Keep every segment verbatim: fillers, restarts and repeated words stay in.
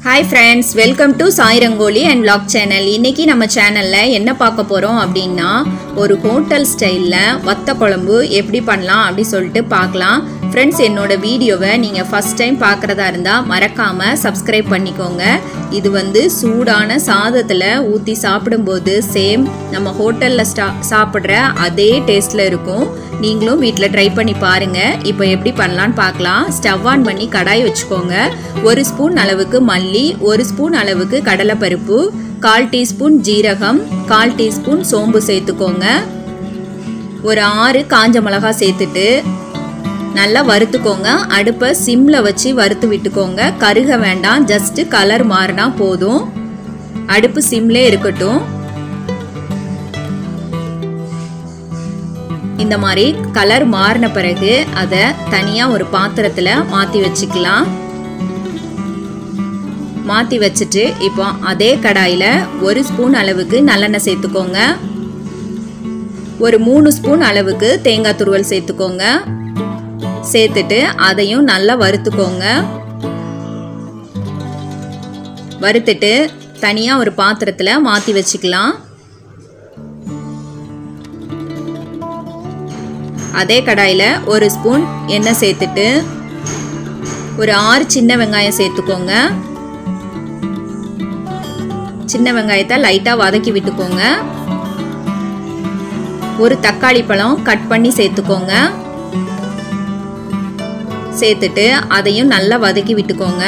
Hi friends, welcome to Sai Rangoli and Vlog channel. இன்னைக்கு நம்ம சேனல்ல என்ன பார்க்க போறோம் அப்படினா ஒரு ஹோட்டல் ஸ்டைல்ல வத்தக்குழம்பு எப்படி பண்ணலாம் அப்படி சொல்லிட்டு பார்க்கலாம். Friends, என்னோட வீடியோவை நீங்க ஃபர்ஸ்ட் டைம் பார்க்கறதா இருந்தா மறக்காம subscribe பண்ணிக்கோங்க. இது வந்து சூடான சாதத்துல ஊத்தி சாப்பிடும்போது சேம் நம்ம ஹோட்டல்ல சாப்பிடுற அதே டேஸ்ட்ல இருக்கும். நீங்களும் வீட்ல ட்ரை பண்ணி பாருங்க. இப்போ எப்படி பண்ணலாம்னு பார்க்கலாம். ஸ்டவ் ஆன் பண்ணி கடாய் வச்சுக்கோங்க. ஒரு ஸ்பூன் அளவுக்கு மல்லி, ஒரு ஸ்பூன் அளவுக்கு கடலைப்பருப்பு, கால் டீஸ்பூன் ஜீரகம், கால் டீஸ்பூன் சோம்பு சேர்த்துக்கோங்க. ஒரு ஆறு காஞ்ச மிளகாய் சேர்த்துட்டு நல்லா வறுத்துக்கோங்க. அடுப்பை சிம்ல வச்சு வறுத்து விட்டுக்கோங்க. கருக வேண்டாம், ஜஸ்ட் கலர் மாறினா போதும். அடுப்பு சிம்லே இருக்கட்டும். இந்த மாதிரி கலர் மாறின பிறகு அதை தனியா ஒரு பாத்திரத்துல மாத்தி வச்சுக்கலாம். மாத்தி வச்சுட்டு இப்போ அதே கடாயில ஒரு ஸ்பூன் அளவுக்கு நல்லெண்ணெய் சேர்த்துக்கோங்க. ஒரு மூணு ஸ்பூன் அளவுக்கு தேங்காய் துருவல் சேர்த்துக்கோங்க. சேர்த்துட்டு அதையும் நல்லா வறுத்துக்கோங்க. வறுத்துட்டு தனியா ஒரு பாத்திரத்துல மாத்தி வச்சுக்கலாம். அதே கடாயில ஒரு ஸ்பூன் எண்ணெய் சேர்த்துட்டு ஒரு ஆறு சின்ன வெங்காயம் சேர்த்துக்கோங்க. சின்ன வெங்காயத்தை லைட்டா வதக்கி விட்டுக்கோங்க. ஒரு தக்காளி பழம் கட் பண்ணி சேர்த்துக்கோங்க. சேர்த்துட்டு அதையும் நல்லா வதக்கி விட்டுக்கோங்க.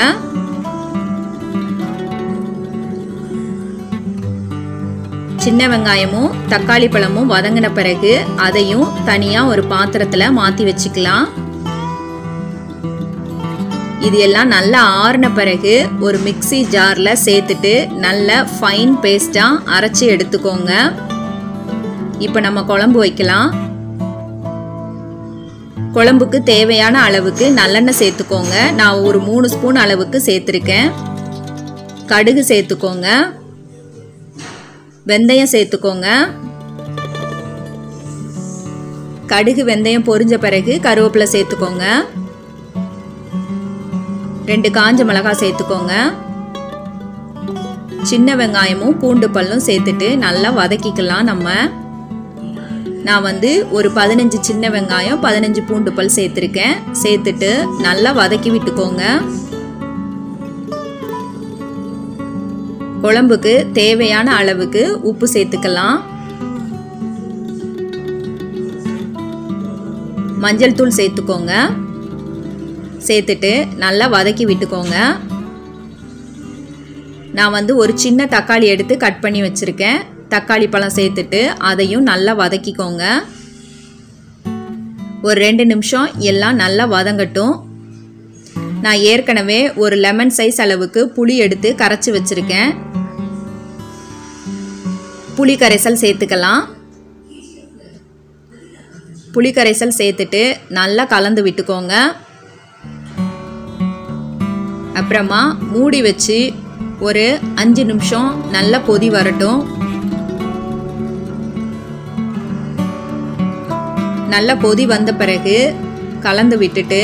சின்ன வெங்காயமும் தக்காளி பழமும் வதங்கின பிறகு அதையும் தனியா ஒரு பாத்திரத்துல மாத்தி வச்சுக்கலாம். இது எல்லாம் நல்லா ஆறின பிறகு ஒரு மிக்ஸி ஜார்ல சேர்த்துட்டு நல்ல ஃபைன் பேஸ்டா அரைச்சி எடுத்துக்கோங்க. இப்போ நம்ம குழம்பு வைக்கலாம். குழம்புக்கு தேவையான அளவுக்கு நல்லெண்ணெய் சேர்த்துக்கோங்க. நான் ஒரு மூணு ஸ்பூன் அளவுக்கு சேர்த்துருக்கேன். கடுகு சேர்த்துக்கோங்க. வெந்தயம் சேர்த்துக்கோங்க. கடுகு வெந்தயம் பொரிஞ்ச பிறகு கருவேப்பிலை சேர்த்துக்கோங்க. ரெண்டு காஞ்ச மிளகாய் சேர்த்துக்கோங்க. சின்ன வெங்காயமும் பூண்டு பல்லும் சேர்த்துட்டு நல்லா வதக்கிக்கலாம். நம்ம நான் வந்து ஒரு பதினஞ்சு சின்ன வெங்காயம் பதினஞ்சு பூண்டு பல் சேர்த்துருக்கேன். சேர்த்துட்டு நல்லா வதக்கி விட்டுக்கோங்க. குழம்புக்கு தேவையான அளவுக்கு உப்பு சேர்த்துக்கலாம். மஞ்சள் தூள் சேர்த்துக்கோங்க. சேர்த்துட்டு நல்லா வதக்கி விட்டுக்கோங்க. நான் வந்து ஒரு சின்ன தக்காளி எடுத்து கட் பண்ணி வச்சிருக்கேன். தக்காளி பழம் சேர்த்துட்டு அதையும் நல்லா வதக்கிக்கோங்க. ஒரு ரெண்டு நிமிஷம் எல்லாம் நல்லா வதங்கட்டும். நான் ஏற்கனவே ஒரு லெமன் சைஸ் அளவுக்கு புளி எடுத்து கரைச்சி வச்சிருக்கேன். புளி கரைசல் சேர்த்துக்கலாம். புளி கரைசல் சேர்த்துட்டு நல்லா கலந்து விட்டுக்கோங்க. அப்புறமா மூடி வச்சு ஒரு அஞ்சு நிமிஷம் நல்லா கொதி வரட்டும். நல்லா கொதி வந்த பிறகு கலந்து விட்டுட்டு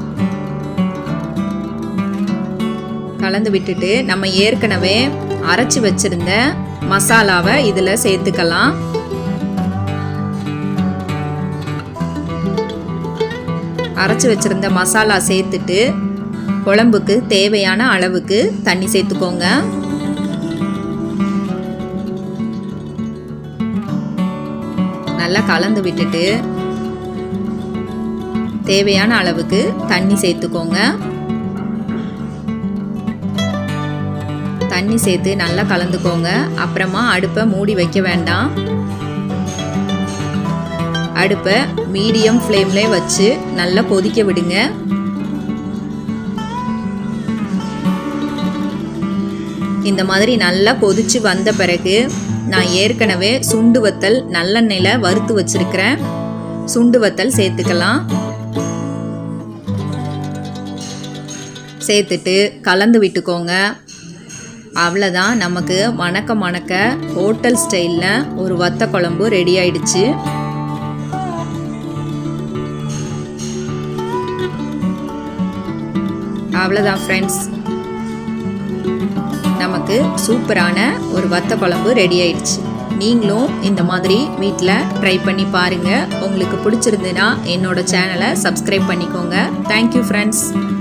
கலந்து விட்டுட்டு நம்ம ஏற்கனவே அரைச்சி வச்சிருந்த மசாலாவை இதுல சேர்த்துக்கலாம். அரைச்சி வச்சிருந்த மசாலா சேர்த்துட்டு குழம்புக்கு தேவையான அளவுக்கு தண்ணி சேர்த்துக்கோங்க. நல்லா கலந்து விட்டுட்டு தேவையான அளவுக்கு தண்ணி சேர்த்துக்கோங்க. தண்ணி சேர்த்து நல்லா கலந்துக்கோங்க. அப்புறமா அடுப்பை மூடி வைக்க வேண்டாம். அடுப்பை மீடியம் ஃப்ளேம்ல வச்சு நல்லா கொதிக்க விடுங்க. இந்த மாதிரி நல்லா கொதிச்சு வந்த பிறகு நான் ஏற்கனவே சுண்டு வத்தல் நல்லெண்ணெயில வறுத்து வச்சிருக்கிறேன். சுண்டு வத்தல் சேர்த்துக்கலாம். சேர்த்துட்டு கலந்து விட்டுக்கோங்க. அவ்வளோதான், நமக்கு மணக்க மணக்க ஹோட்டல் ஸ்டைலில் ஒரு வத்த குழம்பு ரெடி ஆயிடுச்சு. அவ்வளோதான் ஃப்ரெண்ட்ஸ். நம்மளுக்கு சூப்பரான ஒரு வத்த குழம்பு ரெடி ஆயிடுச்சு. நீங்களும் இந்த மாதிரி வீட்டில் ட்ரை பண்ணி பாருங்கள். உங்களுக்கு பிடிச்சிருந்துன்னா என்னோட சேனலை சப்ஸ்கிரைப் பண்ணிக்கோங்க. Thank you friends.